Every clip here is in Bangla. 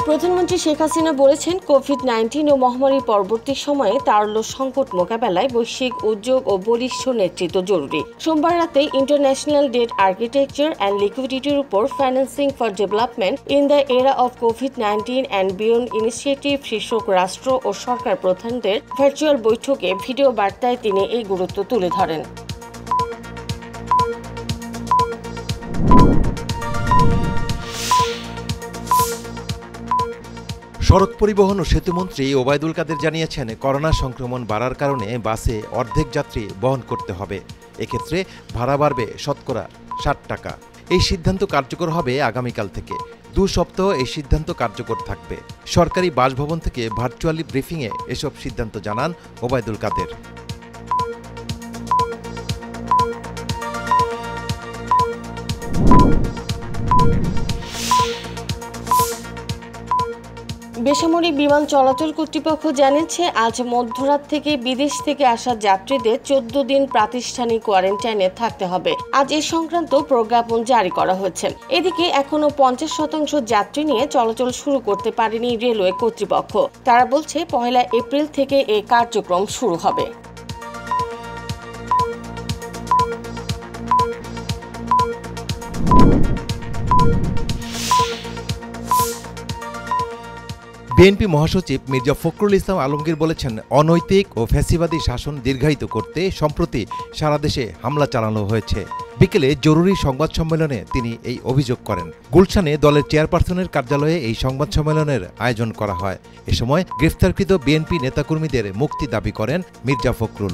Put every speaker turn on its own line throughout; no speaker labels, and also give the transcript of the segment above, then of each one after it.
প্রধানমন্ত্রী শেখ হাসিনা বলেছেন, কোভিড-19 ও মহামারীর পরবর্তী সময়ে তারল্য সংকট মোকাবেলায় বৈশ্বিক উদ্যোগ ও বলিষ্ঠ নেতৃত্ব জরুরি। সোমবার রাতে ইন্টারন্যাশনাল ডেট আর্কিটেকচার অ্যান্ড লিকুইডিটির উপর financing for development in the era of কোভিড-19 অ্যান্ড বিয়ন্ড ইনিশিয়েটিভ শীর্ষক রাষ্ট্র ও সরকার প্রধানদের ভার্চুয়াল বৈঠকে ভিডিও বার্তায় তিনি এই গুরুত্ব তুলে ধরেন।
সড়ক পরিবহন ও সেতুমন্ত্রী ওবায়দুল কাদের জানিয়েছেন, করোনা সংক্রমণ বাড়ার কারণে বাসে অর্ধেক যাত্রী বহন করতে হবে। এক্ষেত্রে ভাড়া বাড়বে শতকরা ৬০ টাকা। এই সিদ্ধান্ত কার্যকর হবে আগামীকাল থেকে। ২ সপ্তাহ এই সিদ্ধান্ত কার্যকর থাকবে। সরকারি বাসভবন থেকে ভার্চুয়ালি ব্রিফিংয়ে এসব সিদ্ধান্ত জানান ওবায়দুল কাদের।
বেসামরিক বিমান চলাচল কর্তৃপক্ষ জানিয়েছে, আজ মধ্যরাত থেকে বিদেশ থেকে আসা যাত্রীদের ১৪ দিন প্রাতিষ্ঠানিক কোয়ারেন্টাইনে থাকতে হবে। আজ এ সংক্রান্ত প্রজ্ঞাপন জারি করা হয়েছে। এদিকে এখনো ৫০% যাত্রী নিয়ে চলাচল শুরু করতে পারেনি রেলওয়ে কর্তৃপক্ষ। তারা বলছে, ১ এপ্রিল থেকে এ কার্যক্রম শুরু হবে।
বিএনপি মহাসচিব মির্জা ফখরুল ইসলাম আলমগীর বলেছেন, অনৈতিক ও ফ্যাসিবাদী শাসন দীর্ঘায়িত করতে সম্প্রতি সারা দেশে হামলা চালানো হয়েছে। বিকেলে জরুরি সংবাদ সম্মেলনে তিনি এই অভিযোগ করেন। গুলশানে দলের চেয়ারপারসনের কার্যালয়ে এই সংবাদ সম্মেলনের আয়োজন করা হয়। এ সময় গ্রেফতারকৃত বিএনপি নেতাকর্মীদের মুক্তি দাবি করেন মির্জা ফখরুল।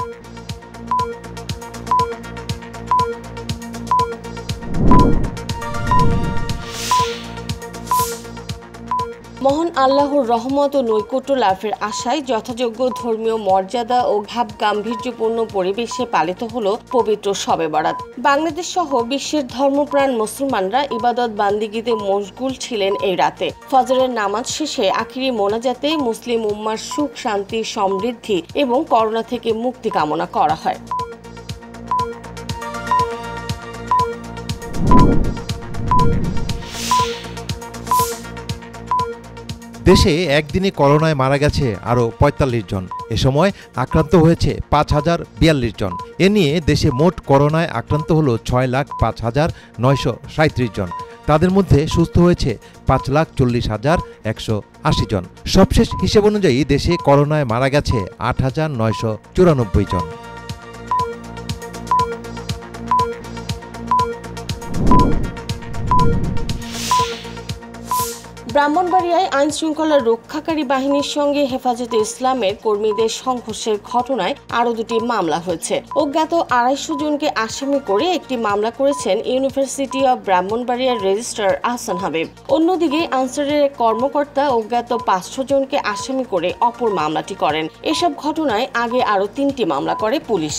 মহান আল্লাহর রহমত ও নৈকট্য লাভের আশায় যথাযোগ্য ধর্মীয় মর্যাদা ও ভাব গাম্ভীর্যপূর্ণ পরিবেশে পালিত হল পবিত্র শবে বরাত। বাংলাদেশ সহ বিশ্বের ধর্মপ্রাণ মুসলমানরা ইবাদত বান্দিগিতে মশগুল ছিলেন এই রাতে। ফজরের নামাজ শেষে আখিরি মোনাজাতে মুসলিম উম্মার সুখ, শান্তি, সমৃদ্ধি এবং করোনা থেকে মুক্তি কামনা করা হয়।
দেশে একদিনে করোনায় মারা গেছে আরও ৪৫ জন। এ সময় আক্রান্ত হয়েছে ৫,০৪২ জন। এ নিয়ে দেশে মোট করোনায় আক্রান্ত হল ৬,৫,৯৩৭ জন। তাদের মধ্যে সুস্থ হয়েছে ৫,৪০,১৮০ জন। সবশেষ হিসেব অনুযায়ী দেশে করোনায় মারা গেছে ৮,৯৯৪ জন।
ব্রাহ্মণবাড়িয়ায় আইন শৃঙ্খলা রক্ষাকারী বাহিনীর সঙ্গে হেফাজতে ইসলামের কর্মীদের সংঘর্ষের ঘটনায় আরও ২টি মামলা হয়েছে। অজ্ঞাত ২৫০ জনকে আসামি করে একটি মামলা করেছেন ইউনিভার্সিটি অব ব্রাহ্মণবাড়িয়ার রেজিস্ট্রার আহসান হাবিব। অন্যদিকে আনসারের এক কর্মকর্তা অজ্ঞাত ৫০০ জনকে আসামি করে অপর মামলাটি করেন। এসব ঘটনায় আগে আরও ৩টি মামলা করে পুলিশ।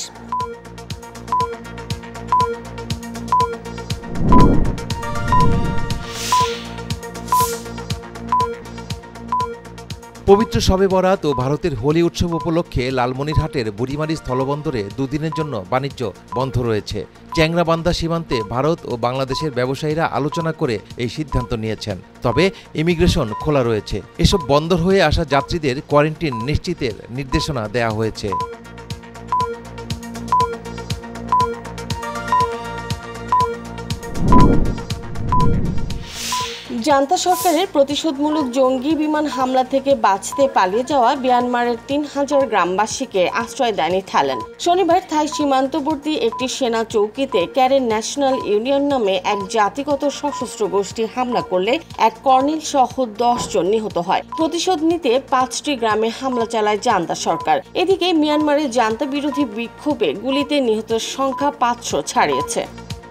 পবিত্র শবে বরাত ও ভারতের হোলি উৎসব উপলক্ষে লালমনিরহাটের বুড়িমারি স্থলবন্দরে ২ দিনের জন্য বাণিজ্য বন্ধ রয়েছে। চ্যাংরাবান্ধা সীমান্তে ভারত ও বাংলাদেশের ব্যবসায়ীরা আলোচনা করে এই সিদ্ধান্ত নিয়েছেন। তবে ইমিগ্রেশন খোলা রয়েছে। এসব বন্দর হয়ে আসা যাত্রীদের কোয়ারেন্টিন নিশ্চিতের নির্দেশনা দেওয়া হয়েছে।
জান্তা সরকারের প্রতিশোধমূলক জঙ্গি বিমান হামলা থেকে বাঁচতে পালিয়ে যাওয়া মিয়ানমারের ৩,০০০ গ্রামবাসীকে আশ্রয় দেয়নি থাইল্যান্ড। শনিবার থাই সীমান্তবর্তী একটি সেনা চৌকিতে ক্যারেন ন্যাশনাল ইউনিয়ন নামে এক জাতিগত সশস্ত্র গোষ্ঠী হামলা করলে এক কর্নেল সহ ১০ জন নিহত হয়। প্রতিশোধ নিতে ৫টি গ্রামে হামলা চালায় জান্তা সরকার। এদিকে মিয়ানমারের জান্তা বিরোধী বিক্ষোভে গুলিতে নিহতের সংখ্যা ৫০০ ছাড়িয়েছে।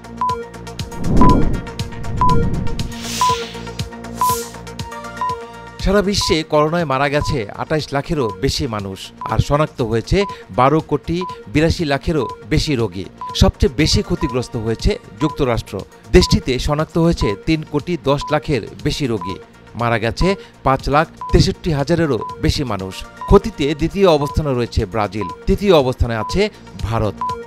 সারা বিশ্বে করোনায় মারা গেছে ২৮ লাখেরও বেশি মানুষ, আর শনাক্ত হয়েছে ১২,৮২,লাখেরও বেশি রোগী। সবচেয়ে বেশি ক্ষতিগ্রস্ত হয়েছে যুক্তরাষ্ট্র। দেশটিতে শনাক্ত হয়েছে ৩,১০,০০,০০০ বেশি রোগী। মারা গেছে ৫,৬৩,০০০-এরও বেশি মানুষ। ক্ষতিতে দ্বিতীয় অবস্থানে রয়েছে ব্রাজিল, তৃতীয় অবস্থানে আছে ভারত।